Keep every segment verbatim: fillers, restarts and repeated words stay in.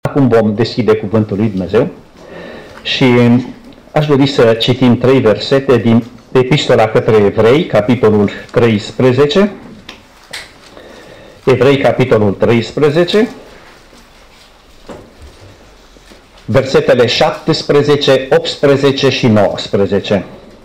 Acum vom deschide Cuvântul lui Dumnezeu și aș dori să citim trei versete din Epistola către Evrei, capitolul treisprezece. Evrei, capitolul treisprezece, versetele șaptesprezece, optsprezece și nouăsprezece.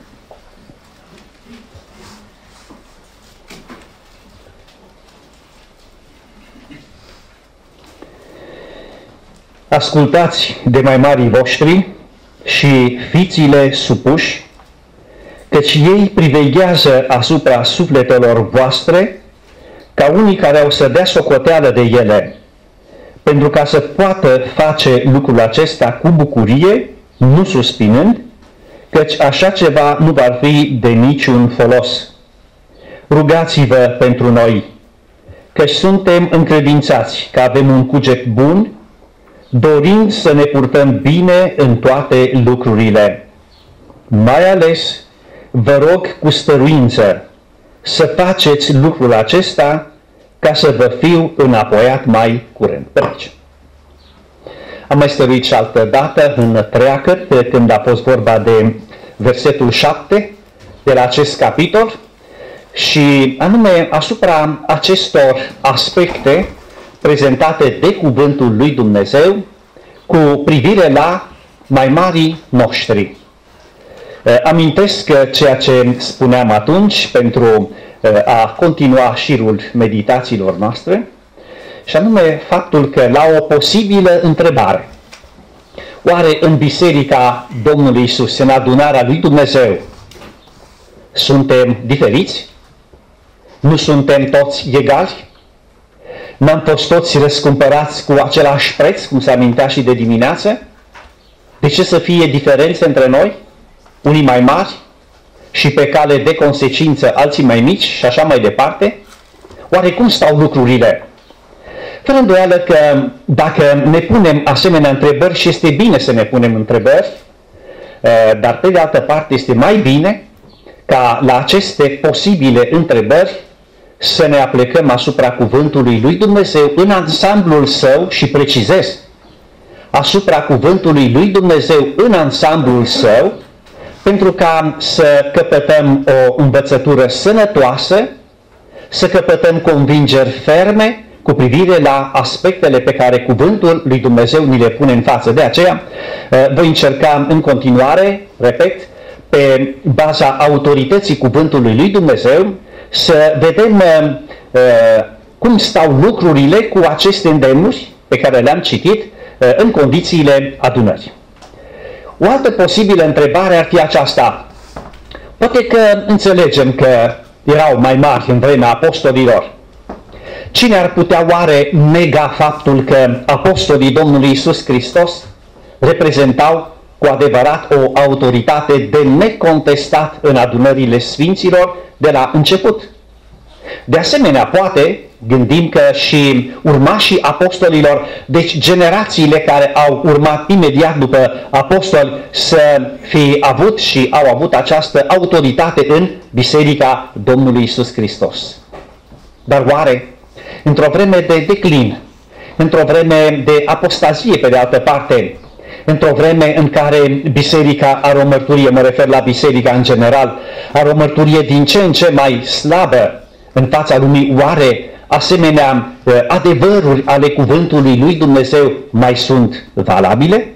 Ascultați de mai marii voștri și fiți-le supuși, căci ei priveghează asupra sufletelor voastre ca unii care au să dea socoteală de ele, pentru ca să poată face lucrul acesta cu bucurie, nu suspinând, căci așa ceva nu va fi de niciun folos. Rugați-vă pentru noi, căci suntem încredințați că avem un cuget bun, dorind să ne purtăm bine în toate lucrurile. Mai ales, vă rog cu stăruință să faceți lucrul acesta ca să vă fiu înapoiat mai curând. Aici. Am mai stăruit și altă dată în treacăt, când a fost vorba de versetul șapte de la acest capitol și anume asupra acestor aspecte prezentate de cuvântul lui Dumnezeu cu privire la mai marii noștri. Amintesc ceea ce spuneam atunci pentru a continua șirul meditațiilor noastre, și anume faptul că la o posibilă întrebare, oare în Biserica Domnului Iisus, în adunarea lui Dumnezeu, suntem diferiți? Nu suntem toți egali? N-am fost toți răscumpărați cu același preț, cum se amintea și de dimineață? De ce să fie diferențe între noi? Unii mai mari și pe cale de consecință alții mai mici și așa mai departe? Oare cum stau lucrurile? Fără îndoială că dacă ne punem asemenea întrebări, și este bine să ne punem întrebări, dar pe de altă parte este mai bine ca la aceste posibile întrebări să ne aplecăm asupra cuvântului lui Dumnezeu în ansamblul său și precizez, asupra cuvântului lui Dumnezeu în ansamblul său, pentru ca să căpătăm o învățătură sănătoasă, să căpătăm convingeri ferme cu privire la aspectele pe care cuvântul lui Dumnezeu ni le pune în față. De aceea voi încerca în continuare, repet, pe baza autorității cuvântului lui Dumnezeu, să vedem uh, cum stau lucrurile cu aceste îndemnuri pe care le-am citit uh, în condițiile adunării. O altă posibilă întrebare ar fi aceasta. Poate că înțelegem că erau mai mari în vremea apostolilor. Cine ar putea oare nega faptul că apostolii Domnului Iisus Hristos reprezentau cu adevărat o autoritate de necontestat în adunările sfinților de la început? De asemenea, poate gândim că și urmașii apostolilor, deci generațiile care au urmat imediat după apostoli, să fi avut și au avut această autoritate în Biserica Domnului Iisus Hristos. Dar oare, într-o vreme de declin, într-o vreme de apostazie pe de altă parte, într-o vreme în care biserica are o mărturie, mă refer la biserica în general, are o mărturie din ce în ce mai slabă în fața lumii, oare asemenea adevăruri ale cuvântului lui Dumnezeu mai sunt valabile?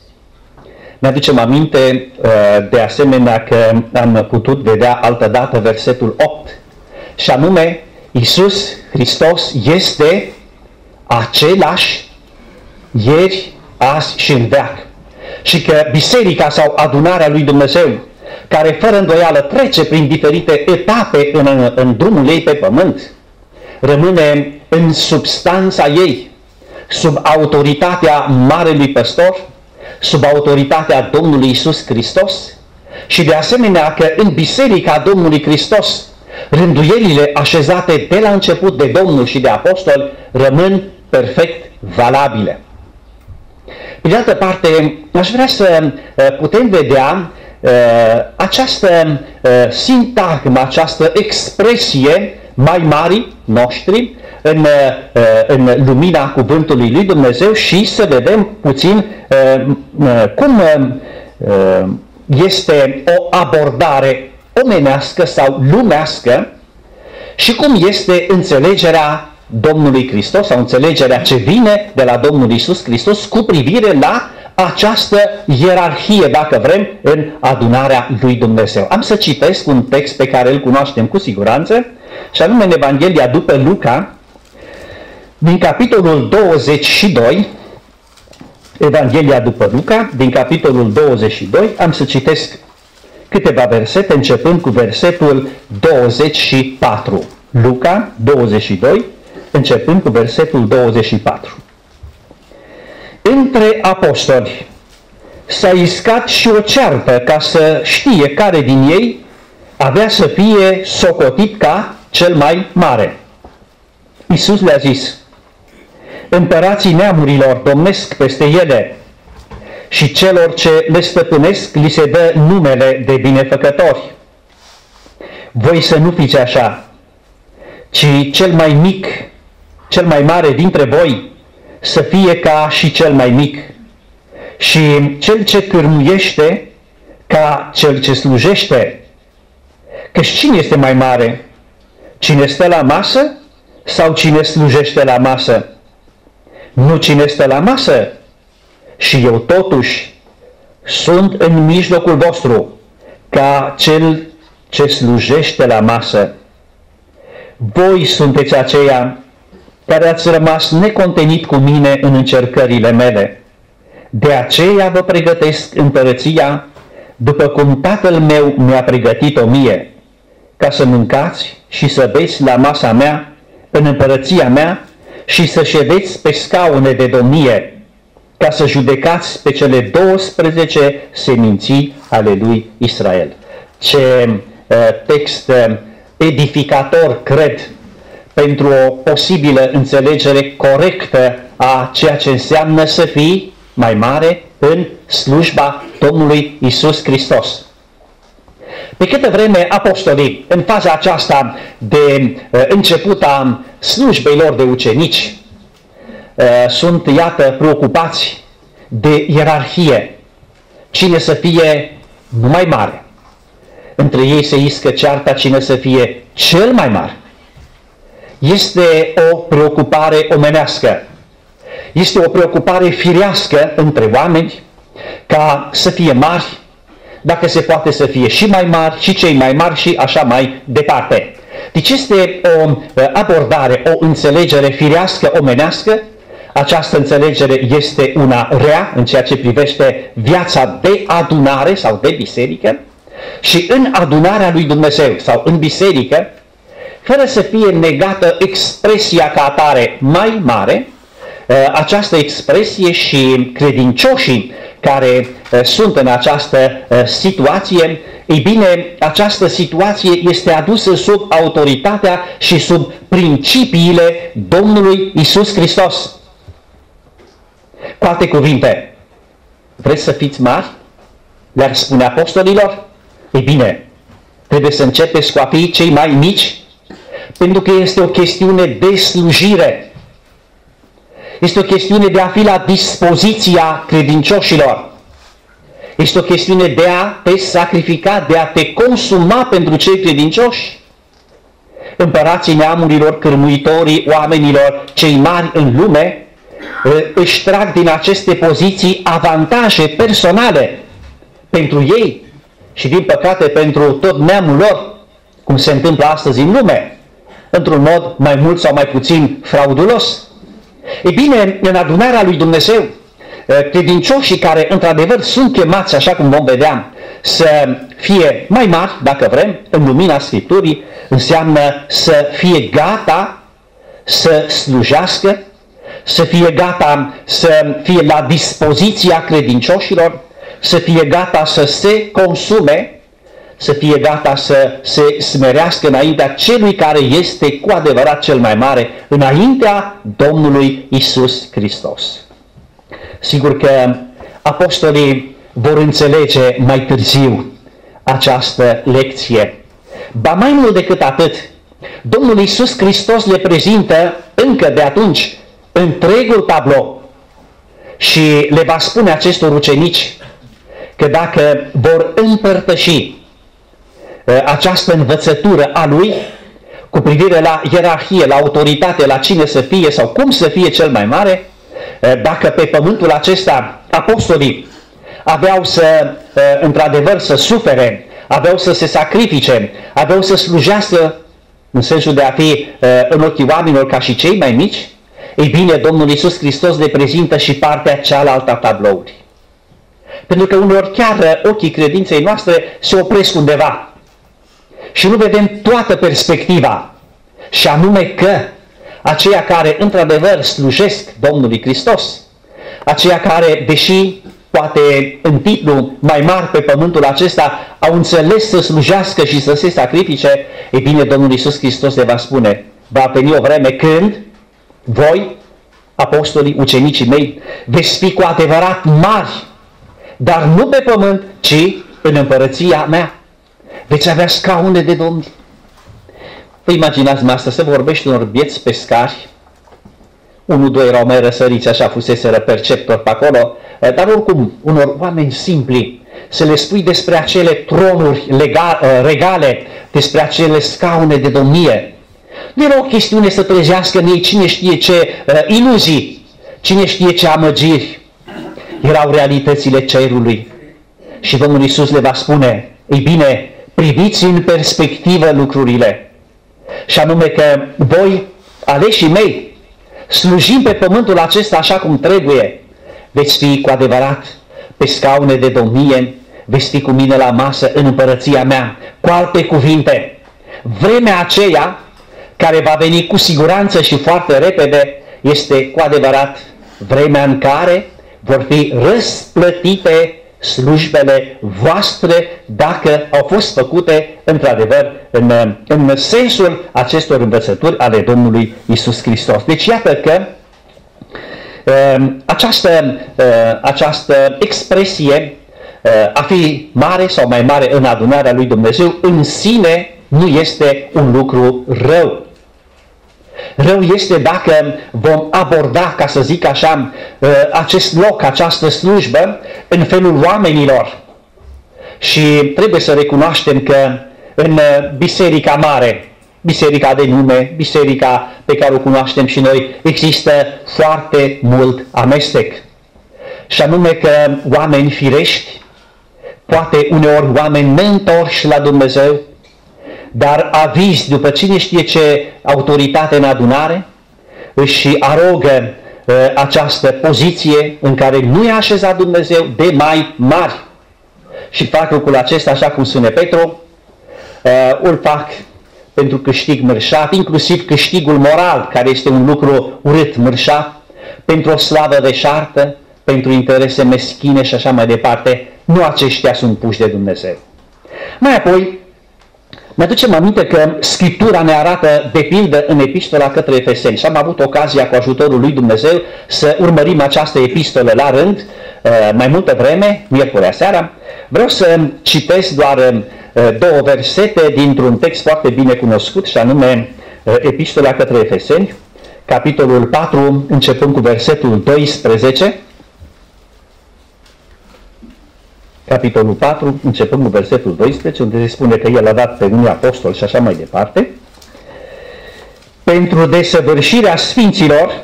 Ne aducem aminte de asemenea că am putut vedea altădată versetul opt, și anume Iisus Hristos este același ieri, azi și în veac. Și că biserica sau adunarea lui Dumnezeu, care fără îndoială trece prin diferite etape în, în drumul ei pe pământ, rămâne în substanța ei, sub autoritatea Marelui Păstor, sub autoritatea Domnului Iisus Hristos, și de asemenea că în Biserica Domnului Hristos rânduielile așezate de la început de Domnul și de apostoli rămân perfect valabile. Pe de altă parte, aș vrea să putem vedea uh, această uh, sintagmă, această expresie mai mari noștri în, în lumina cuvântului lui Dumnezeu și să vedem puțin cum este o abordare omenească sau lumească și cum este înțelegerea Domnului Hristos sau înțelegerea ce vine de la Domnul Iisus Hristos cu privire la această ierarhie, dacă vrem, în adunarea lui Dumnezeu. Am să citesc un text pe care îl cunoaștem cu siguranță, și anume în Evanghelia după Luca, din capitolul douăzeci și doi, Evanghelia după Luca, din capitolul douăzeci și doi, am să citesc câteva versete, începând cu versetul douăzeci și patru. Luca douăzeci și doi, începând cu versetul douăzeci și patru. Între apostoli s-a iscat și o ceartă ca să știe care din ei avea să fie socotit ca cel mai mare. Iisus le-a zis: împărații neamurilor domnesc peste ele și celor ce le stăpânesc li se dă numele de binefăcători. Voi să nu fiți așa, ci cel mai mic, cel mai mare dintre voi să fie ca și cel mai mic, și cel ce cârmuiește ca cel ce slujește. Căci cine este mai mare? Cine stă la masă sau cine slujește la masă? Nu cine stă la masă? Și eu totuși sunt în mijlocul vostru ca cel ce slujește la masă. Voi sunteți aceia care ați rămas necontenit cu mine în încercările mele. De aceea vă pregătesc împărăția după cum Tatăl meu mi-a pregătit-o mie, ca să mâncați și să beți la masa mea în împărăția mea și să ședeți pe scaune de domnie, ca să judecați pe cele douăsprezece seminții ale lui Israel. Ce uh, text uh, edificator, cred, pentru o posibilă înțelegere corectă a ceea ce înseamnă să fii mai mare în slujba Domnului Iisus Hristos. Pe câtă vreme apostolii, în faza aceasta de uh, început a slujbei lor de ucenici, uh, sunt, iată, preocupați de ierarhie, cine să fie mai mare. Între ei se iscă cearta cine să fie cel mai mare. Este o preocupare omenească. Este o preocupare firească între oameni ca să fie mari, dacă se poate să fie și mai mari, și cei mai mari și așa mai departe. Deci este o abordare, o înțelegere firească, omenească. Această înțelegere este una rea în ceea ce privește viața de adunare sau de biserică, și în adunarea lui Dumnezeu sau în biserică, fără să fie negată expresia ca atare mai mare, această expresie și credincioșii care sunt în această situație, ei bine, această situație este adusă sub autoritatea și sub principiile Domnului Iisus Hristos. Cu alte cuvinte, vreți să fiți mari? Le-ar spune apostolilor? Ei bine, trebuie să începeți cu a fi cei mai mici, pentru că este o chestiune de slujire. Este o chestiune de a fi la dispoziția credincioșilor. Este o chestiune de a te sacrifica, de a te consuma pentru cei credincioși. Împărații neamurilor, cârmuitorii oamenilor cei mari în lume își trag din aceste poziții avantaje personale pentru ei și, din păcate, pentru tot neamul lor, cum se întâmplă astăzi în lume, într-un mod mai mult sau mai puțin fraudulos. E bine, în adunarea lui Dumnezeu, credincioșii care într-adevăr sunt chemați, așa cum vom vedea, să fie mai mari, dacă vrem, în lumina Scripturii, înseamnă să fie gata să slujească, să fie gata să fie la dispoziția credincioșilor, să fie gata să se consume, să fie gata să se smerească înaintea celui care este cu adevărat cel mai mare, înaintea Domnului Iisus Hristos. Sigur că apostolii vor înțelege mai târziu această lecție. Ba mai mult decât atât, Domnul Iisus Hristos le prezintă încă de atunci întregul tablou și le va spune acestor ucenici că dacă vor împărtăși această învățătură a Lui cu privire la ierarhie, la autoritate, la cine să fie sau cum să fie cel mai mare, dacă pe pământul acesta apostolii aveau să, într-adevăr, să sufere, aveau să se sacrifice, aveau să slujească în sensul de a fi în ochii oamenilor ca și cei mai mici, ei bine, Domnul Iisus Hristos le prezintă și partea cealaltă a tabloului. Pentru că uneori chiar ochii credinței noastre se opresc undeva și nu vedem toată perspectiva, și anume că aceia care într-adevăr slujesc Domnului Hristos, aceia care, deși poate în titlu mai mari pe pământul acesta, au înțeles să slujească și să se sacrifice, e bine, Domnul Iisus Hristos le va spune, va veni o vreme când voi, apostolii, ucenicii mei, veți fi cu adevărat mari, dar nu pe pământ, ci în împărăția mea. Veți avea scaune de domni. Vă imaginați-mă asta, să vorbești unor bieți pescari, unul, doi erau mai răsăriți, așa fuseseră perceptori pe acolo, dar oricum, unor oameni simpli, să le spui despre acele tronuri legal, regale, despre acele scaune de domnie. Nu era o chestiune să trezească în ei cine știe ce uh, iluzii, cine știe ce amăgiri. Erau realitățile cerului. Și Domnul Iisus le va spune, ei bine, priviți în perspectivă lucrurile. Și anume că voi, aleșii mei, slujim pe pământul acesta așa cum trebuie, veți fi cu adevărat pe scaune de domnie, veți fi cu mine la masă în împărăția mea. Cu alte cuvinte, vremea aceea care va veni cu siguranță și foarte repede este cu adevărat vremea în care vor fi răsplătite slujbele voastre dacă au fost făcute într-adevăr în, în sensul acestor învățături ale Domnului Iisus Hristos. Deci iată că uh, această, uh, această expresie uh, a fi mare sau mai mare în adunarea lui Dumnezeu în sine nu este un lucru rău. Rău este dacă vom aborda, ca să zic așa, acest loc, această slujbă în felul oamenilor. Și trebuie să recunoaștem că în biserica mare, biserica de nume, biserica pe care o cunoaștem și noi, există foarte mult amestec. Și anume că oameni firești, poate uneori oameni neîntorși la Dumnezeu, dar avizi după cine știe ce autoritate în adunare, își arogă uh, această poziție în care nu i-a așezat Dumnezeu de mai mari. Și fac lucrul acesta, așa cum spune Petru, uh, îl fac pentru câștig mărșat, inclusiv câștigul moral, care este un lucru urât, mărșat, pentru o slavă deșartă, pentru interese meschine și așa mai departe. Nu aceștia sunt puși de Dumnezeu. Mai apoi, ne aducem aminte că Scriptura ne arată de pildă în epistola către Efeseni și am avut ocazia cu ajutorul lui Dumnezeu să urmărim această epistolă la rând mai multă vreme, miercurea seara. Vreau să citesc doar două versete dintr-un text foarte bine cunoscut și anume epistola către Efeseni, capitolul patru, începând cu versetul doisprezece. Capitolul patru, începând cu versetul doisprezece, unde se spune că El a dat pe unii apostoli și așa mai departe, pentru desăvârșirea sfinților,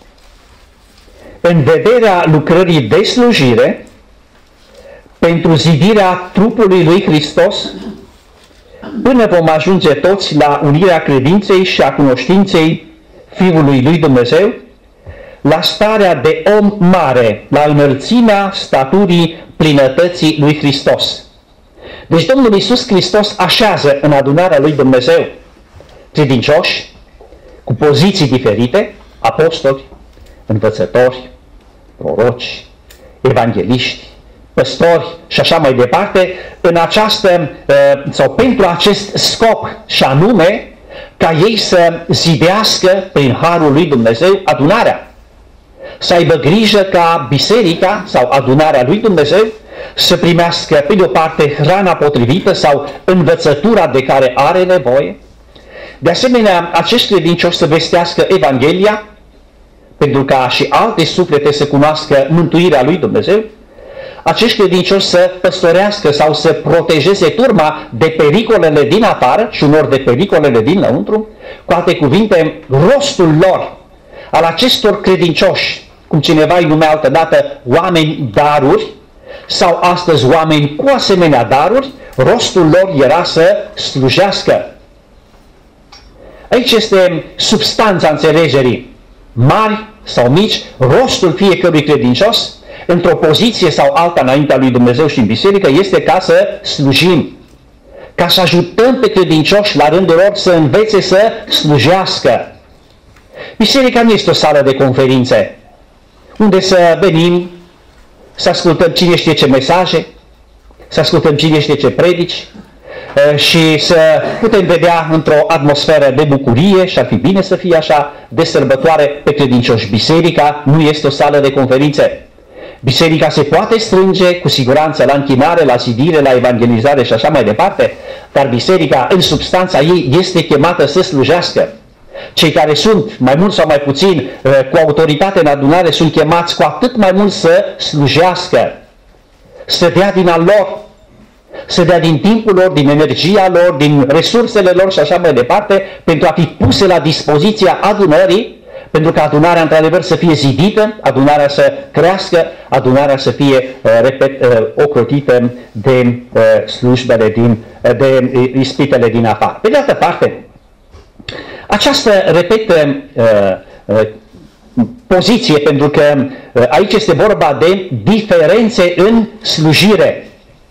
în vederea lucrării de slujire, pentru zidirea trupului lui Hristos, până vom ajunge toți la unirea credinței și a cunoștinței Fiului lui Dumnezeu, la starea de om mare, la înălțimea staturii plinătății lui Hristos. Deci Domnul Iisus Hristos așează în adunarea lui Dumnezeu credincioși cu poziții diferite, apostoli, învățători, proroci, evangeliști, păstori și așa mai departe, în această, sau pentru acest scop, și anume ca ei să zidească prin harul lui Dumnezeu adunarea. Să aibă grijă ca biserica sau adunarea lui Dumnezeu să primească pe de o parte hrana potrivită sau învățătura de care are nevoie, De asemenea, acești credincioși să vestească Evanghelia, pentru ca și alte suflete să cunoască mântuirea lui Dumnezeu, acești credincioși să păstorească sau să protejeze turma de pericolele din afară și unor de pericolele din lăuntru. Cu alte cuvinte, rostul lor, al acestor credincioși, cum cineva îi numea altădată oameni daruri, sau astăzi oameni cu asemenea daruri, rostul lor era să slujească. Aici este substanța înțelegerii. Mari sau mici, rostul fiecărui credincios, într-o poziție sau alta înaintea lui Dumnezeu și în biserică, este ca să slujim, ca să ajutăm pe credincioși la rândul lor să învețe să slujească. Biserica nu este o sală de conferințe, unde să venim, să ascultăm cine știe ce mesaje, să ascultăm cine știe ce predici și să putem vedea într-o atmosferă de bucurie, și ar fi bine să fie așa, de sărbătoare pe credincioși. Biserica nu este o sală de conferințe. Biserica se poate strânge cu siguranță la închinare, la zidire, la evangelizare și așa mai departe, dar biserica în substanța ei este chemată să slujească. Cei care sunt mai mult sau mai puțin cu autoritate în adunare sunt chemați cu atât mai mult să slujească, să dea din al lor, să dea din timpul lor, din energia lor, din resursele lor și așa mai departe, pentru a fi puse la dispoziția adunării, pentru ca adunarea într-adevăr să fie zidită, adunarea să crească, adunarea să fie, repet, ocrotită de slujbele din, de ispitele din afară. Pe de altă parte, această, repet, poziție, pentru că aici este vorba de diferențe în slujire,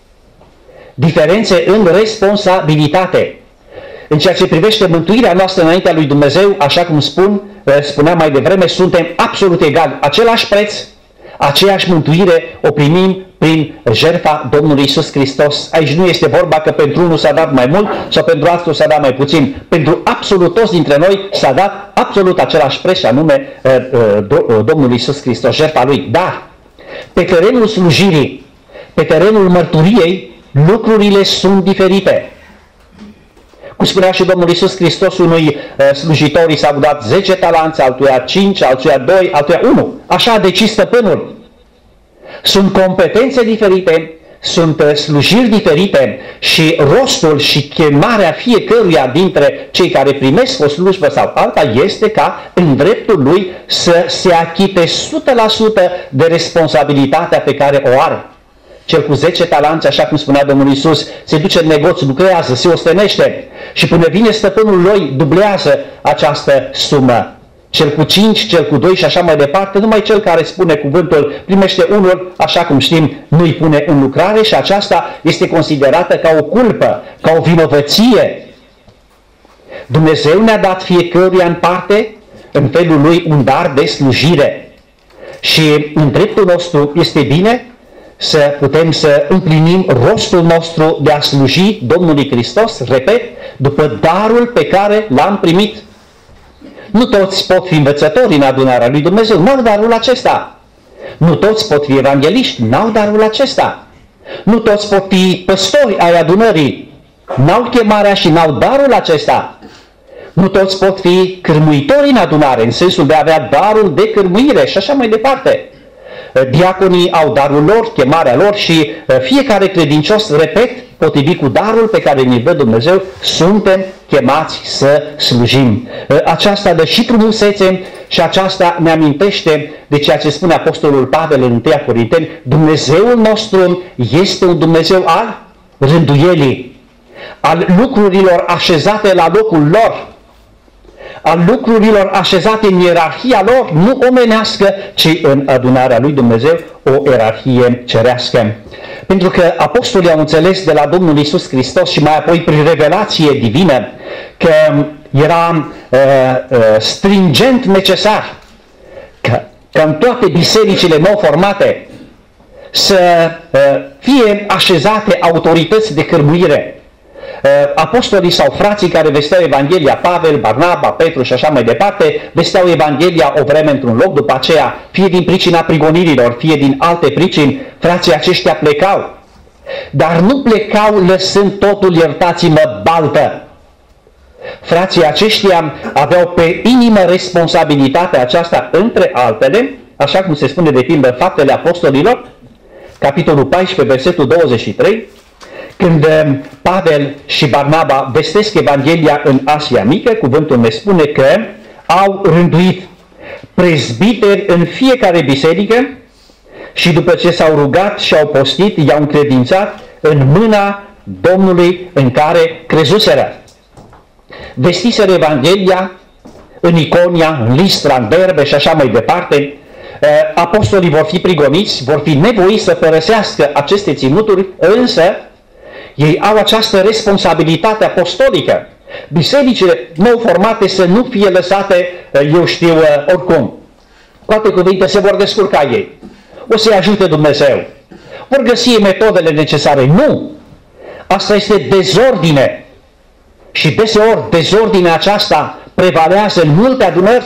diferențe în responsabilitate. În ceea ce privește mântuirea noastră înaintea lui Dumnezeu, așa cum spun, spuneam mai devreme, suntem absolut egali. Același preț, aceeași mântuire o primim prin jertfa Domnului Iisus Hristos. Aici nu este vorba că pentru unul s-a dat mai mult sau pentru altul s-a dat mai puțin. Pentru absolut toți dintre noi s-a dat absolut același preț, și anume Domnul Iisus Hristos, jertfa Lui. Dar pe terenul slujirii, pe terenul mărturiei, lucrurile sunt diferite. Cum spunea și Domnul Iisus Hristos, unui slujitor i s-au dat zece talanți, altuia cinci, altuia doi, altuia unu. Așa a decis stăpânul. Sunt competențe diferite, sunt slujiri diferite și rostul și chemarea fiecăruia dintre cei care primesc o slujbă sau alta este ca în dreptul lui să se achite o sută la sută de responsabilitatea pe care o are. Cel cu zece talanți, așa cum spunea Domnul Iisus, se duce în negoț, lucrează, se ostenește și până vine stăpânul lui, dublează această sumă. Cel cu cinci, cel cu doi și așa mai departe, numai cel care spune cuvântul primește unul, așa cum știm, nu-i pune în lucrare și aceasta este considerată ca o culpă, ca o vinovăție. Dumnezeu ne-a dat fiecăruia în parte, în felul lui, un dar de slujire. Și în dreptul nostru este bine să putem să împlinim rostul nostru de a sluji Domnului Hristos, repet, după darul pe care l-am primit. Nu toți pot fi învățători în adunarea lui Dumnezeu, n-au darul acesta. Nu toți pot fi evangeliști, n-au darul acesta. Nu toți pot fi păstori ai adunării, n-au chemarea și n-au darul acesta. Nu toți pot fi cârmuitori în adunare, în sensul de a avea darul de cârmuire și așa mai departe. Diaconii au darul lor, chemarea lor și fiecare credincios, repet, potrivit cu darul pe care ne dă Dumnezeu, suntem chemați să slujim. Aceasta dă și frumusețe și aceasta ne amintește de ceea ce spune Apostolul Pavel în întâi Corinteni: Dumnezeul nostru este un Dumnezeu al rânduielii, al lucrurilor așezate la locul lor, al lucrurilor așezate în ierarhia lor, nu omenească, ci în adunarea lui Dumnezeu, o ierarhie cerească. Pentru că apostolii au înțeles de la Domnul Iisus Hristos și mai apoi prin revelație divină că era uh, uh, stringent necesar că, că în toate bisericile nou formate să uh, fie așezate autorități de cârmuire. Apostolii sau frații care vesteau Evanghelia, Pavel, Barnaba, Petru și așa mai departe, vesteau Evanghelia o vreme într-un loc, după aceea, fie din pricina prigonirilor, fie din alte pricini, frații aceștia plecau. Dar nu plecau lăsând totul, iertați-mă, baltă, frații aceștia aveau pe inimă responsabilitatea aceasta, între altele, așa cum se spune de pildă în Faptele Apostolilor, capitolul paisprezece, versetul douăzeci și trei, când Pavel și Barnaba vestesc Evanghelia în Asia Mică, cuvântul ne spune că au rânduit prezbiteri în fiecare biserică și după ce s-au rugat și au postit, i-au încredințat în mâna Domnului în care crezuseră. Vestiseră Evanghelia în Iconia, în Listra, în Derbe și așa mai departe. Apostolii vor fi prigoniți, vor fi nevoiți să părăsească aceste ținuturi, însă ei au această responsabilitate apostolică. Bisericile nou formate să nu fie lăsate, eu știu, oricum. Cu alte cuvinte, se vor descurca ei. O să-i ajute Dumnezeu. Vor găsi metodele necesare. Nu! Asta este dezordine. Și deseori dezordinea aceasta prevalează în multe adunări.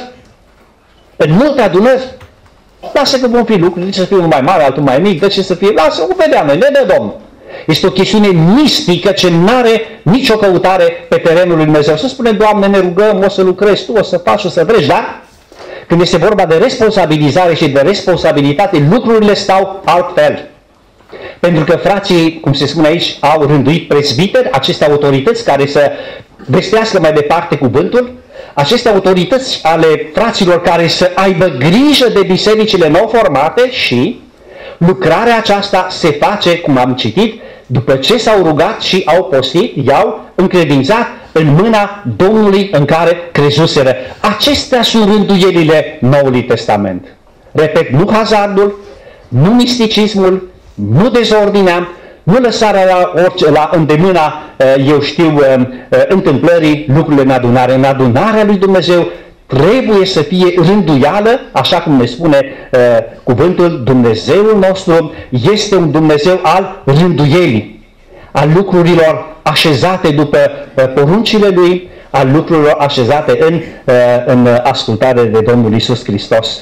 În multe adunări. Lasă că vom fi lucruri, să fie unul mai mare, altul mai mic, de ce să fie? Lasă, o vedea noi, ne dă Domnul. Este o chestiune mistică ce nu are nicio căutare pe terenul lui Dumnezeu. Să spunem, Doamne, ne rugăm, o să lucrezi Tu, o să faci, o să vrei, dar când este vorba de responsabilizare și de responsabilitate, lucrurile stau altfel. Pentru că frații, cum se spune aici, au rânduit prezbiteri, aceste autorități care să vestească mai departe cuvântul, aceste autorități ale fraților care să aibă grijă de bisericile nou formate și lucrarea aceasta se face, cum am citit, după ce s-au rugat și au postit, i-au încredințat în mâna Domnului în care crezuseră. Acestea sunt rânduielile Noului Testament. Repet, nu hazardul, nu misticismul, nu dezordinea, nu lăsarea la, orice, la îndemâna, eu știu, întâmplării, lucrurile în adunare. În adunarea lui Dumnezeu trebuie să fie rânduială, așa cum ne spune uh, cuvântul, Dumnezeul nostru este un Dumnezeu al rânduielii, al lucrurilor așezate după uh, poruncile Lui, al lucrurilor așezate în, uh, în ascultare de Domnul Iisus Hristos.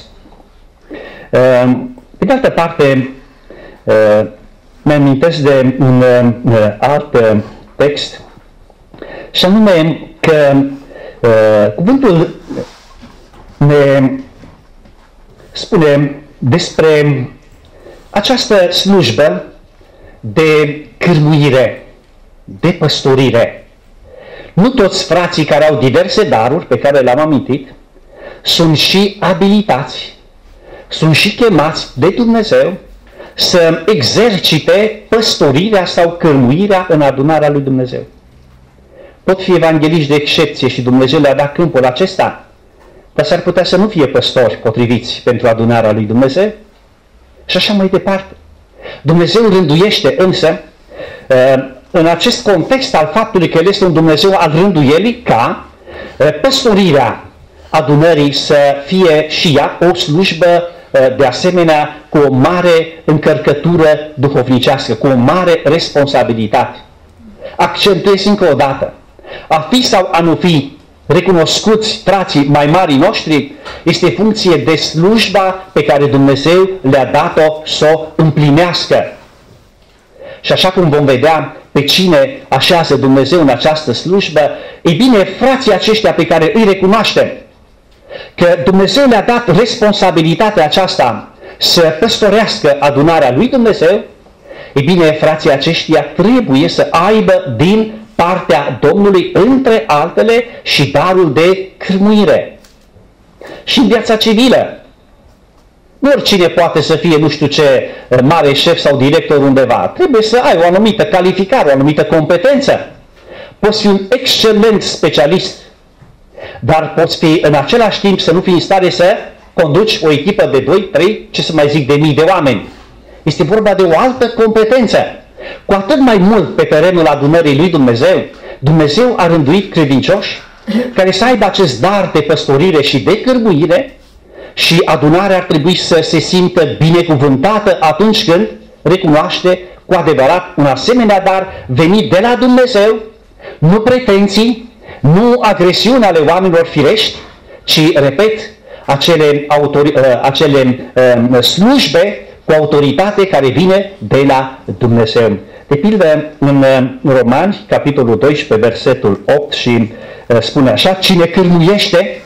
Uh, pe de altă parte, uh, mi-amintesc de un uh, alt uh, text, și anume că uh, cuvântul ne spune despre această slujbă de cârmuire, de păstorire. Nu toți frații care au diverse daruri pe care le-am amintit sunt și abilitați, sunt și chemați de Dumnezeu să exercite păstorirea sau cârmuirea în adunarea lui Dumnezeu. Pot fi evangeliști de excepție și Dumnezeu le-a dat câmpul acesta, dar s-ar putea să nu fie păstori potriviți pentru adunarea lui Dumnezeu și așa mai departe. Dumnezeu rânduiește însă în acest context al faptului că El este un Dumnezeu al rânduielii, ca păstorirea adunării să fie și ea o slujbă de asemenea cu o mare încărcătură duhovnicească, cu o mare responsabilitate. Accentuez încă o dată, a fi sau a nu fi recunoscuți frații mai marii noștri este funcție de slujba pe care Dumnezeu le-a dat-o să o împlinească. Și așa cum vom vedea pe cine așează Dumnezeu în această slujbă, e bine, frații aceștia pe care îi recunoaștem, că Dumnezeu le-a dat responsabilitatea aceasta să păstorească adunarea lui Dumnezeu, e bine, frații aceștia trebuie să aibă din partea Domnului, între altele, și darul de cârmuire. Și în viața civilă, nu oricine poate să fie nu știu ce mare șef sau director undeva. Trebuie să ai o anumită calificare, o anumită competență. Poți fi un excelent specialist, dar poți fi în același timp să nu fii în stare să conduci o echipă de doi, trei, ce să mai zic, de mii de oameni. Este vorba de o altă competență. Cu atât mai mult pe terenul adunării lui Dumnezeu, Dumnezeu a rânduit credincioși care să aibă acest dar de păstorire și de cârmuire, și adunarea ar trebui să se simtă binecuvântată atunci când recunoaște cu adevărat un asemenea dar venit de la Dumnezeu, nu pretenții, nu agresiuni ale oamenilor firești, ci, repet, acele, autori, acele uh, slujbe cu autoritate care vine de la Dumnezeu. De pildă, în Romani, capitolul doisprezece, versetul opt, și spune așa: cine cârmuiește,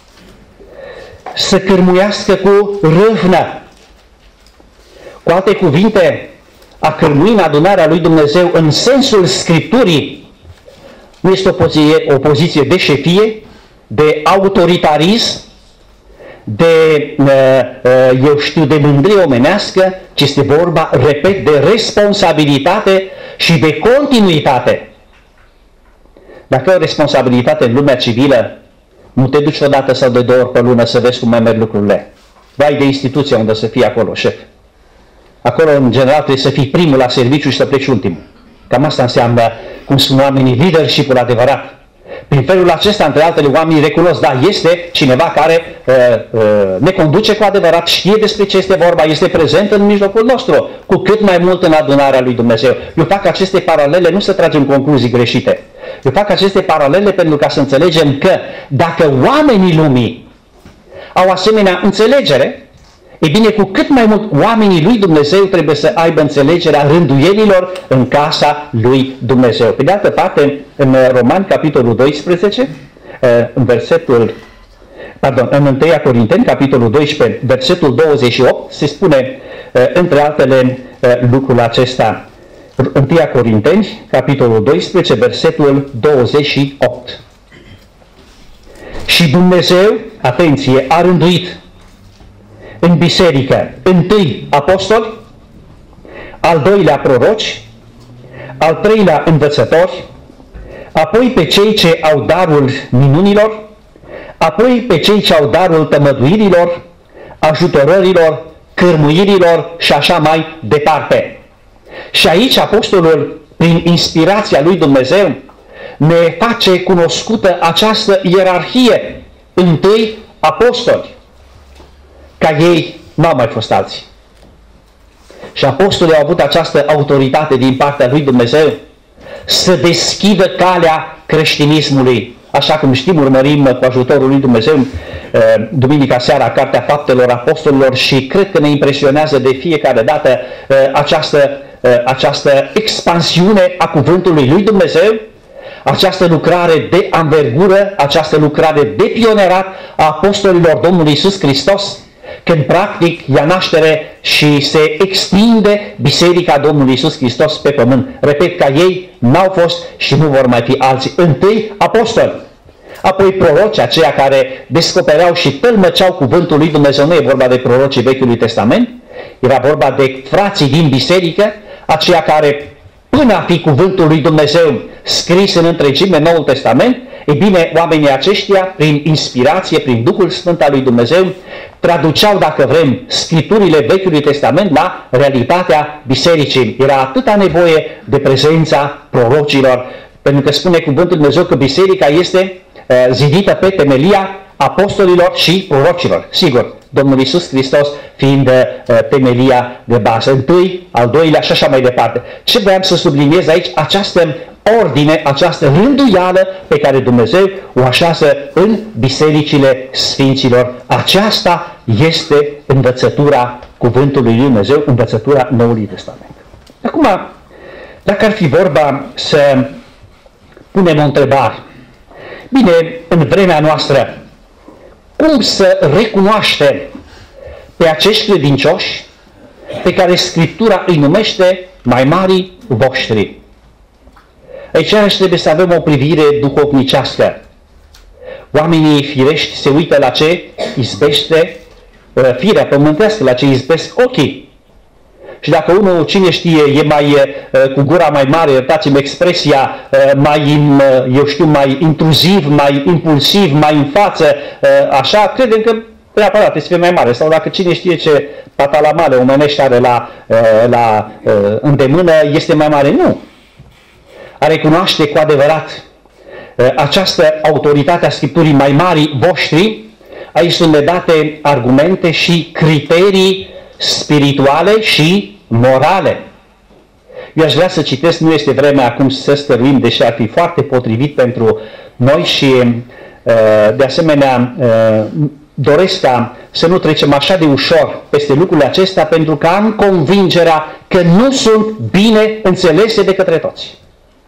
să cârmuiască cu râvnă. Cu alte cuvinte, a cârmui în adunarea lui Dumnezeu în sensul Scripturii nu este o poziție, o poziție de șefie, de autoritarism, de, eu știu, de mândrie omenească, ci este vorba, repet, de responsabilitate și de continuitate. Dacă ai o responsabilitate în lumea civilă, nu te duci odată sau de două ori pe lună să vezi cum mai merg lucrurile. Vai de instituția unde să fii acolo șef. Acolo, în general, trebuie să fii primul la serviciu și să pleci ultimul. Cam asta înseamnă, cum spun oamenii, leadership-ul adevărat. Prin felul acesta, între altele, oamenii recunosc, da, este cineva care uh, uh, ne conduce cu adevărat, știe despre ce este vorba, este prezent în mijlocul nostru, cu cât mai mult în adunarea lui Dumnezeu. Eu fac aceste paralele nu să tragem concluzii greșite. Eu fac aceste paralele pentru ca să înțelegem că dacă oamenii lumii au asemenea înțelegere, e bine, cu cât mai mult oamenii lui Dumnezeu trebuie să aibă înțelegerea rânduielilor în casa lui Dumnezeu. Pe de altă parte, în Romani, capitolul doisprezece, în versetul, pardon, în întâi Corinteni, capitolul doisprezece, versetul douăzeci și opt, se spune, între altele, lucrul acesta. întâi Corinteni, capitolul doisprezece, versetul douăzeci și opt. Și Dumnezeu, atenție, a rânduit în biserică întâi apostoli, al doilea proroci, al treilea învățători, apoi pe cei ce au darul minunilor, apoi pe cei ce au darul tămăduirilor, ajutorărilor, cârmuirilor și așa mai departe. Și aici apostolul, prin inspirația lui Dumnezeu, ne face cunoscută această ierarhie. Întâi apostoli. Ca ei n-au mai fost alții. Și apostolii au avut această autoritate din partea lui Dumnezeu să deschidă calea creștinismului. Așa cum știm, urmărim cu ajutorul lui Dumnezeu duminica seara Cartea Faptelor Apostolilor și cred că ne impresionează de fiecare dată această, această expansiune a cuvântului lui Dumnezeu, această lucrare de anvergură, această lucrare de pionerat a apostolilor Domnului Iisus Hristos, când practic ia naștere și se extinde Biserica Domnului Iisus Hristos pe pământ. Repet, ca ei n-au fost și nu vor mai fi alții. Întâi apostoli, apoi proroci, aceia care descopereau și tălmăceau cuvântul lui Dumnezeu. Nu e vorba de prorocii Vechiului Testament, era vorba de frații din biserică, aceia care, până a fi cuvântul lui Dumnezeu scris în întregime Noul Testament, e bine, oamenii aceștia, prin inspirație, prin Duhul Sfânt al lui Dumnezeu, traduceau, dacă vrem, scripturile Vechiului Testament la realitatea bisericii. Era atâta nevoie de prezența prorocilor, pentru că spune cuvântul lui Dumnezeu că biserica este uh, zidită pe temelia apostolilor și prorocilor. Sigur, Domnul Iisus Hristos fiind uh, temelia de bază. Întâi, al doilea și așa mai departe. Ce vreau să subliniez aici? Această ordine, această rânduială pe care Dumnezeu o așează în bisericile sfinților. Aceasta este învățătura cuvântului lui Dumnezeu, învățătura Noului Testament. Acum, dacă ar fi vorba să punem o întrebare, bine, în vremea noastră, cum să recunoaștem pe acești credincioși pe care Scriptura îi numește mai mari voștri? Aici trebuie să avem o privire duhovnicească. Oamenii firești se uită la ce izbește firea pământească, la ce izbesc ochii. Și dacă unul, cine știe, e mai cu gura mai mare, iertați-mi expresia, mai, eu știu, mai intruziv, mai impulsiv, mai în față, așa, credem că neapărat trebuie să fie mai mare. Sau dacă cine știe ce patalamale omenești are la, la îndemână, este mai mare. Nu. A recunoaște cu adevărat această autoritate a Scripturii mai mari voștri, aici sunt date argumente și criterii spirituale și morale. Eu aș vrea să citesc, nu este vremea acum să stăruim, deși ar fi foarte potrivit pentru noi și de asemenea doresc ca să nu trecem așa de ușor peste lucrurile acestea, pentru că am convingerea că nu sunt bine înțelese de către toți.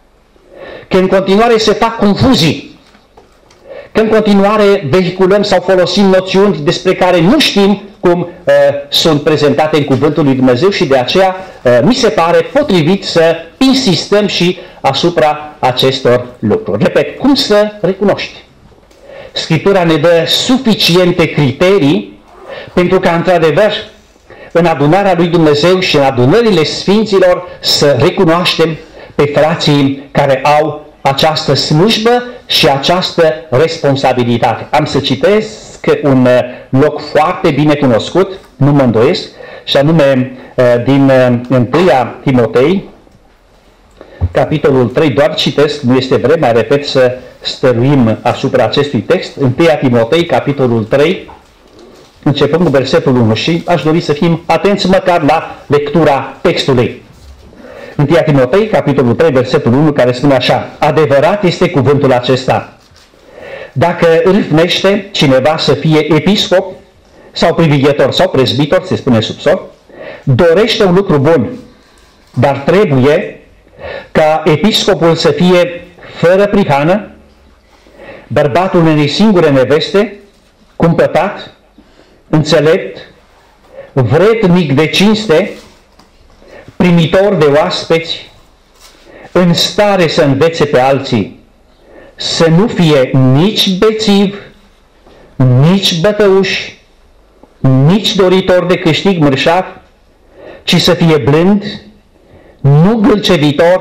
Că în continuare se fac confuzii. Că în continuare vehiculăm sau folosim noțiuni despre care nu știm cum uh, sunt prezentate în Cuvântul lui Dumnezeu și de aceea uh, mi se pare potrivit să insistăm și asupra acestor lucruri. Repet, cum să recunoști? Scriptura ne dă suficiente criterii pentru ca, într-adevăr, în adunarea lui Dumnezeu și în adunările Sfinților să recunoaștem pe frații care au această slujbă și această responsabilitate. Am să citesc un loc foarte bine cunoscut, nu mă îndoiesc, și anume din întâia Timotei, capitolul trei, doar citesc, nu este vremea, repet, să stăruim asupra acestui text. întâia Timotei, capitolul trei, începem cu versetul unu și aș dori să fim atenți măcar la lectura textului. întâia Timotei, capitolul trei, versetul unu, care spune așa: adevărat este cuvântul acesta. Dacă râvnește cineva să fie episcop sau privighetor sau prezbitor, se spune sub sol, dorește un lucru bun, dar trebuie ca episcopul să fie fără prihană, bărbatul unei singure neveste, cumpătat, înțelept, vrednic de cinste, primitor de oaspeți, în stare să învețe pe alții, să nu fie nici bețiv, nici bătăuș, nici doritor de câștig mărșav, ci să fie blând, nu gâlcevitor,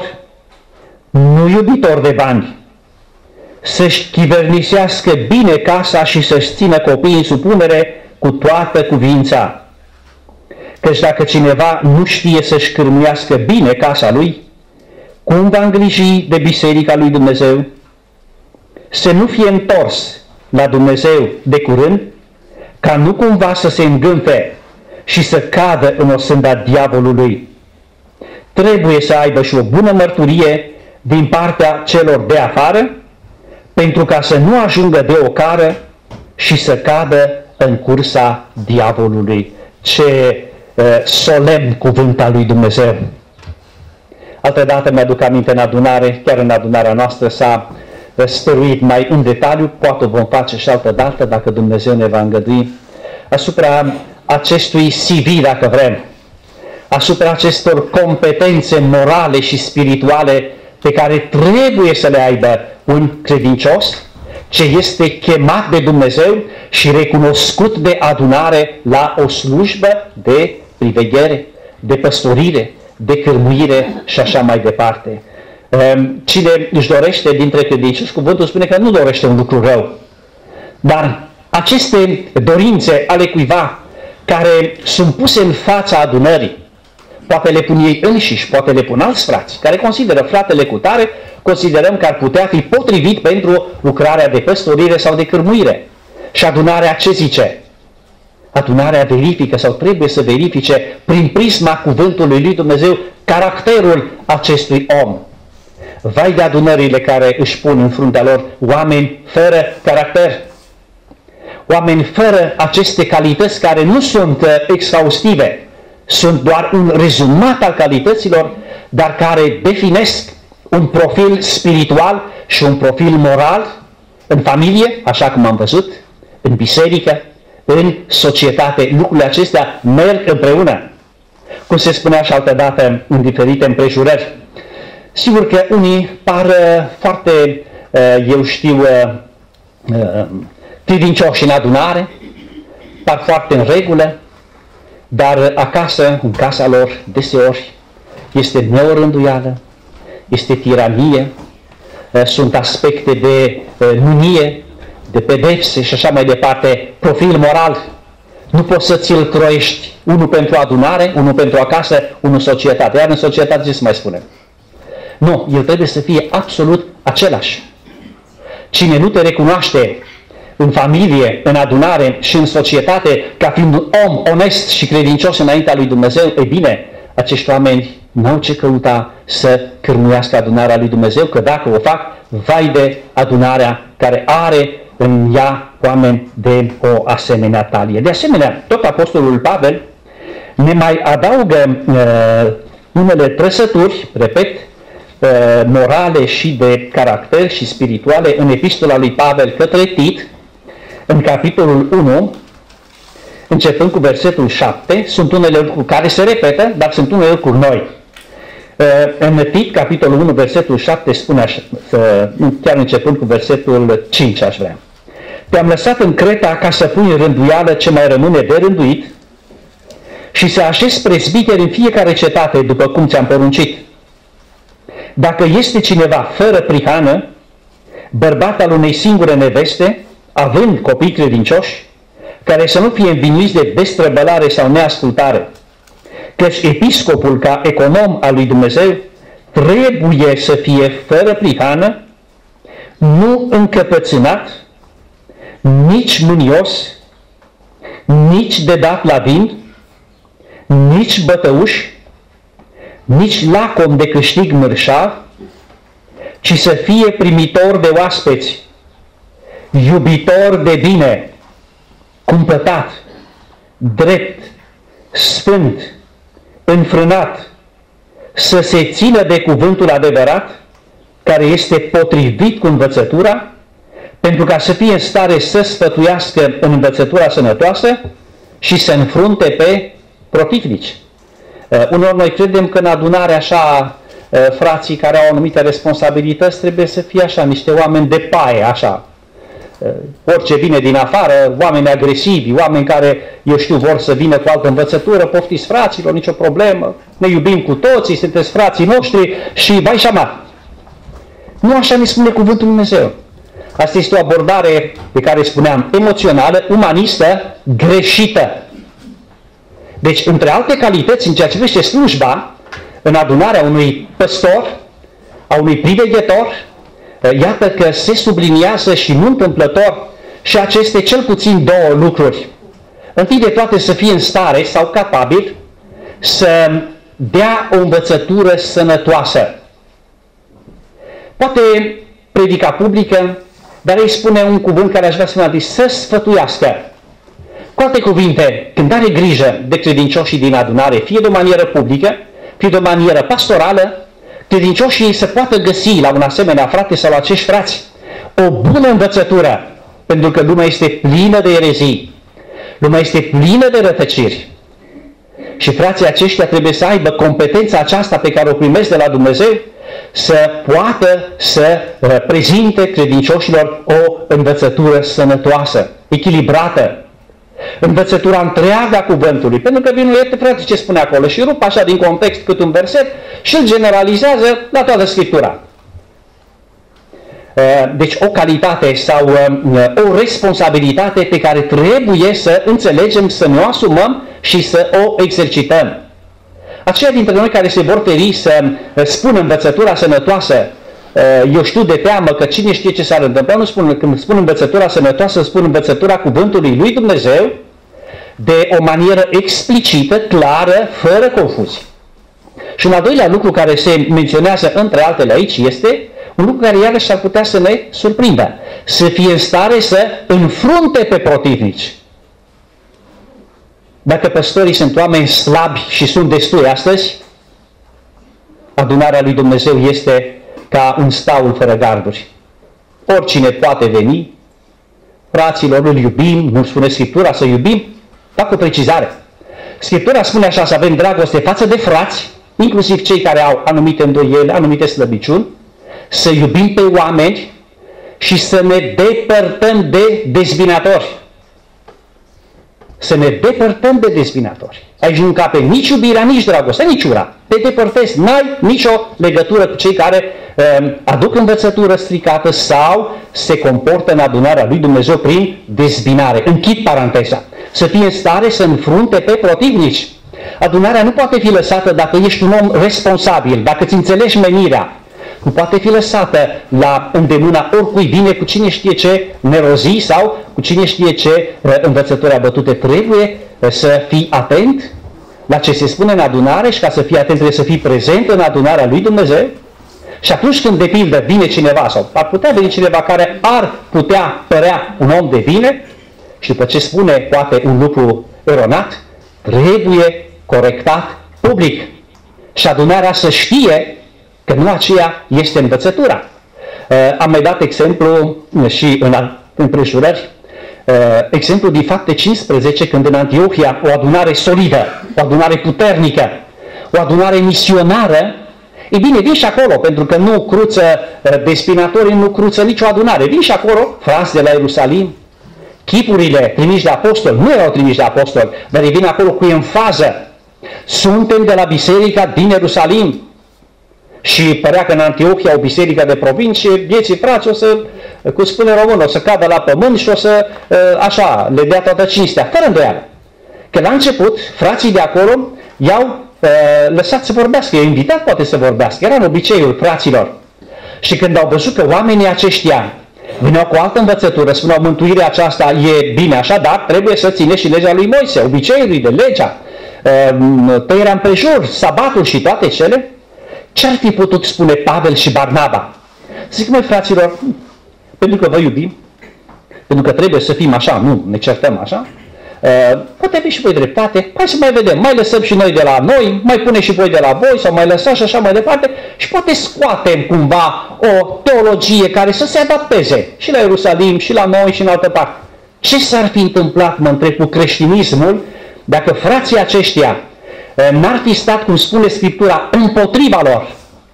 nu iubitor de bani, să-și chivernisească bine casa și să-și țină copiii în supunere cu toată cuvința. Căci dacă cineva nu știe să-și cârmuiască bine casa lui, cum va îngriji de biserica lui Dumnezeu? Să nu fie întors la Dumnezeu de curând, ca nu cumva să se îngânfe și să cadă în osânda diavolului. Trebuie să aibă și o bună mărturie din partea celor de afară, pentru ca să nu ajungă de ocară și să cadă în cursa diavolului. Ce uh, solemn cuvânt al lui Dumnezeu! Altădată mi-aduc aminte în adunare, chiar în adunarea noastră s-a stăruit mai în detaliu, poate vom face și altă dată, dacă Dumnezeu ne va îngădui, asupra acestui C V, dacă vrem, asupra acestor competențe morale și spirituale pe care trebuie să le aibă un credincios, ce este chemat de Dumnezeu și recunoscut de adunare la o slujbă de priveghere, de păstorire, de cârmuire și așa mai departe. Cine își dorește dintre credincioși, cuvântul spune că nu dorește un lucru rău. Dar aceste dorințe ale cuiva care sunt puse în fața adunării, poate le pun ei înșiși, poate le pun alți frați, care consideră fratele cutare, considerăm că ar putea fi potrivit pentru lucrarea de păstorire sau de cârmuire. Și adunarea ce zice? Adunarea verifică sau trebuie să verifice prin prisma cuvântului lui Dumnezeu caracterul acestui om. Vai de adunările care își pun în fruntea lor oameni fără caracter, oameni fără aceste calități care nu sunt exhaustive, sunt doar un rezumat al calităților, dar care definesc un profil spiritual și un profil moral în familie, așa cum am văzut, în biserică, în societate. Lucrurile acestea merg împreună. Cum se spunea și altădată în diferite împrejurări. Sigur că unii par foarte, eu știu, credincioși în adunare, par foarte în regulă, dar acasă, în casa lor, deseori, este neorânduială, este tiranie, sunt aspecte de nunie, de pedepse și așa mai departe, profil moral. Nu poți să ți-l croiești, unul pentru adunare, unul pentru acasă, unul societate. Iar în societate ce să mai spunem? Nu, el trebuie să fie absolut același. Cine nu te recunoaște în familie, în adunare și în societate ca fiind un om onest și credincios înaintea lui Dumnezeu, e bine, acești oameni n-au ce căuta să cârmuiască adunarea lui Dumnezeu, că dacă o fac, vai de adunarea care are în ea oameni de o asemenea talie. De asemenea, tot Apostolul Pavel ne mai adaugă uh, unele trăsături, repet, uh, morale și de caracter și spirituale în epistola lui Pavel către Tit, în capitolul unu, începând cu versetul șapte, sunt unele lucruri care se repetă, dar sunt unele lucruri noi. În Tit, capitolul unu, versetul șapte, spune așa, chiar începând cu versetul cinci, aș vrea. Te-am lăsat în Creta ca să pui în rânduială ce mai rămâne de rânduit și să așezi prezbiteri în fiecare cetate, după cum ți-am poruncit. Dacă este cineva fără prihană, bărbat al unei singure neveste, având copii credincioși, care să nu fie învinuiți de destrăbălare sau neascultare, căci episcopul, ca econom al lui Dumnezeu, trebuie să fie fără prihană, nu încăpățânat, nici mânios, nici de dat la vin, nici bătăuș, nici lacom de câștig mărșav, ci să fie primitor de oaspeți, iubitor de bine, cumpătat, drept, sfânt, înfrânat, să se țină de cuvântul adevărat, care este potrivit cu învățătura, pentru ca să fie în stare să sfătuiască în învățătura sănătoasă și să înfrunte pe protivnici. Uh, uneori noi credem că în adunare așa, uh, frații care au anumite responsabilități trebuie să fie așa, niște oameni de paie, așa. Uh, orice vine din afară, oameni agresivi, oameni care, eu știu, vor să vină cu altă învățătură, poftiți fraților, nicio problemă, ne iubim cu toții, sunteți frații noștri și vai și amar. Nu așa ne spune cuvântul Dumnezeu. Asta este o abordare pe care spuneam, emoțională, umanistă, greșită. Deci, între alte calități, în ceea ce privește slujba, în adunarea unui păstor, a unui priveghetor, iată că se subliniază și nu întâmplător și aceste cel puțin două lucruri. Întâi de toate să fie în stare sau capabil să dea o învățătură sănătoasă. Poate predica publică, dar îi spune un cuvânt care aș vrea să mă să sfătuiască. Cu alte cuvinte, când are grijă de credincioșii din adunare, fie de o manieră publică, fie de o manieră pastorală, credincioșii se poată găsi la un asemenea frate sau la acești frați o bună învățătură, pentru că lumea este plină de erezii, lumea este plină de rătăciri. Și frații aceștia trebuie să aibă competența aceasta pe care o primesc de la Dumnezeu, să poată să prezinte credincioșilor o învățătură sănătoasă, echilibrată, învățătura întreaga cuvântului, pentru că vine, uite frate ce spune acolo și rup așa din context cât un verset și îl generalizează la toată Scriptura. Deci o calitate sau o responsabilitate pe care trebuie să înțelegem, să ne o asumăm și să o exercităm. Aceia dintre noi care se vor feri să spună învățătura sănătoasă, eu știu de teamă că cine știe ce s-ar întâmpla, nu spun, când spun învățătura sănătoasă, spun învățătura cuvântului lui Dumnezeu de o manieră explicită, clară, fără confuzii. Și un al doilea lucru care se menționează între altele aici este un lucru care iarăși ar putea să ne surprindă. Să fie în stare să înfrunte pe protivnici. Dacă păstorii sunt oameni slabi și sunt destui astăzi, adunarea lui Dumnezeu este ca un staul fără garduri. Oricine poate veni, fraților, îl iubim, nu spune Scriptura să iubim, fac o precizare. Scriptura spune așa, să avem dragoste față de frați, inclusiv cei care au anumite îndoieli, anumite slăbiciuni, să iubim pe oameni și să ne depărtăm de dezbinatori. Să ne depărtăm de dezbinatori. Aici nu încape nici iubirea, nici dragostea, nici ura. Te depărtezi, n-ai nicio legătură cu cei care uh, aduc învățătură stricată sau se comportă în adunarea lui Dumnezeu prin dezbinare. Închid paranteza. Să fie în stare să înfrunte pe protivnici. Adunarea nu poate fi lăsată dacă ești un om responsabil, dacă îți înțelegi menirea. Nu poate fi lăsată la îndemâna oricui vine cu cine știe ce nerozii sau cu cine știe ce învățături abătute. Trebuie să fii atent la ce se spune în adunare și ca să fii atent trebuie să fii prezent în adunarea lui Dumnezeu. Și atunci când, de pildă, vine cineva sau ar putea veni cineva care ar putea părea un om de bine și după ce spune poate un lucru eronat, trebuie corectat public. Și adunarea să știe că nu aceea este învățătura. Am mai dat exemplu și în împrejurări, exemplu din Fapte cincisprezece, când în Antiohia o adunare solidă, o adunare puternică, o adunare misionară, e bine, vin și acolo, pentru că nu cruță despinatorii, nu cruță nicio adunare. Vin și acolo frați de la Ierusalim, chipurile trimiși de apostoli, nu erau trimiși de apostoli, dar ei vin acolo cu enfază. Suntem de la biserica din Ierusalim. Și părea că în Antiohia, o biserică de provincie, vieții frați o să, cum spune românul, o să cadă la pământ și o să, așa, le dea toată cinstea, fără îndoială. Că la început, frații de acolo i-au lăsat să vorbească, i-au invitat poate să vorbească, era în obiceiul fraților. Și când au văzut că oamenii aceștia veneau cu altă învățătură, spuneau, mântuirea aceasta e bine așa, dar trebuie să ține și legea lui Moise, obiceiurile, legea, tăierea împrejur, sabatul și toate cele. Ce-ar fi putut spune Pavel și Barnaba? Zic, măi, fraților, pentru că vă iubim, pentru că trebuie să fim așa, nu ne certăm așa, uh, poate fi și voi dreptate, hai să mai vedem, mai lăsăm și noi de la noi, mai pune și voi de la voi, sau mai lăsați și așa mai departe, și poate scoatem cumva o teologie care să se adapteze și la Ierusalim, și la noi, și în altă parte. Ce s-ar fi întâmplat, mă întreb, cu creștinismul, dacă frații aceștia n-ar fi stat, cum spune Scriptura, împotriva lor?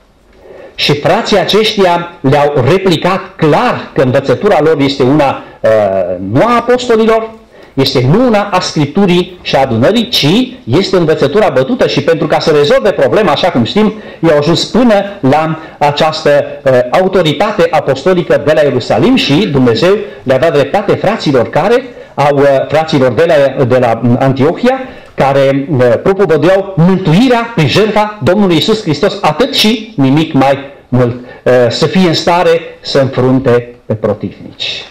Și frații aceștia le-au replicat clar că învățătura lor este una uh, nu a apostolilor, este nu una a Scripturii și a adunării, ci este învățătura bătută și pentru ca să rezolve problema, așa cum știm, i-au ajuns până la această uh, autoritate apostolică de la Ierusalim și Dumnezeu le-a dat dreptate fraților care au, uh, fraților de la, de la Antiohia, care uh, propovăduiau mântuirea prin jertfa Domnului Iisus Hristos, atât și nimic mai mult, uh, să fie în stare să înfrunte pe protivnici.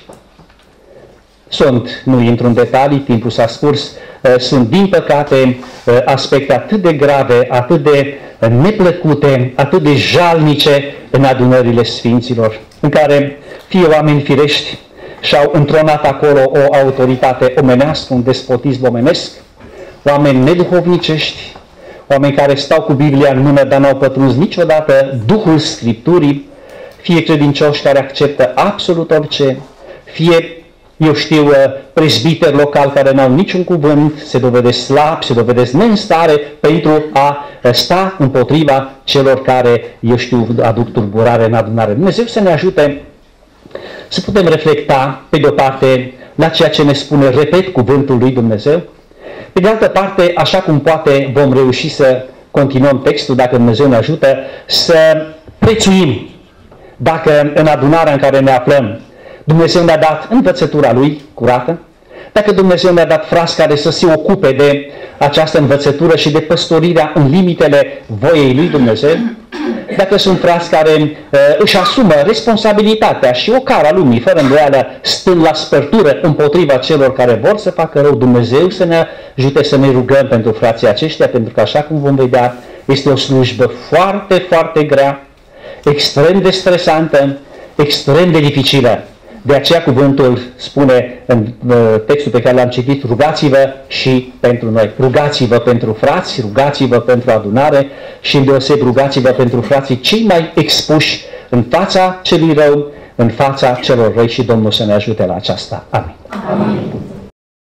Sunt, nu intru în detalii, timpul s-a scurs, uh, sunt din păcate uh, aspecte atât de grave, atât de uh, neplăcute, atât de jalnice în adunările Sfinților, în care fie oameni firești și-au întronat acolo o autoritate omenească, un despotism omenesc, oameni neduhovnicești, oameni care stau cu Biblia în mână, dar n-au pătruns niciodată Duhul Scripturii, fie credincioși care acceptă absolut orice, fie, eu știu, prezbiteri locali care n-au niciun cuvânt, se dovedesc slabi, se dovedesc neînstare pentru a sta împotriva celor care, eu știu, aduc tulburare în adunare. Dumnezeu să ne ajute să putem reflecta, pe de o parte, la ceea ce ne spune, repet, cuvântul lui Dumnezeu. Pe de altă parte, așa cum poate vom reuși să continuăm textul, dacă Dumnezeu ne ajută, să prețuim dacă în adunarea în care ne aflăm Dumnezeu ne-a dat învățătura Lui curată, dacă Dumnezeu ne-a dat frați care să se ocupe de această învățătură și de păstorirea în limitele voiei lui Dumnezeu, dacă sunt frați care uh, își asumă responsabilitatea și ocara lumii, fără îndoială, stând la spărtură împotriva celor care vor să facă rău, Dumnezeu să ne ajute să ne rugăm pentru frații aceștia, pentru că, așa cum vom vedea, este o slujbă foarte, foarte grea, extrem de stresantă, extrem de dificilă. De aceea cuvântul spune în textul pe care l-am citit, rugați-vă și pentru noi. Rugați-vă pentru frați, rugați-vă pentru adunare și îndeoseb rugați-vă pentru frații cei mai expuși în fața celui rău, în fața celor răi și Domnul să ne ajute la aceasta. Amin. Amin.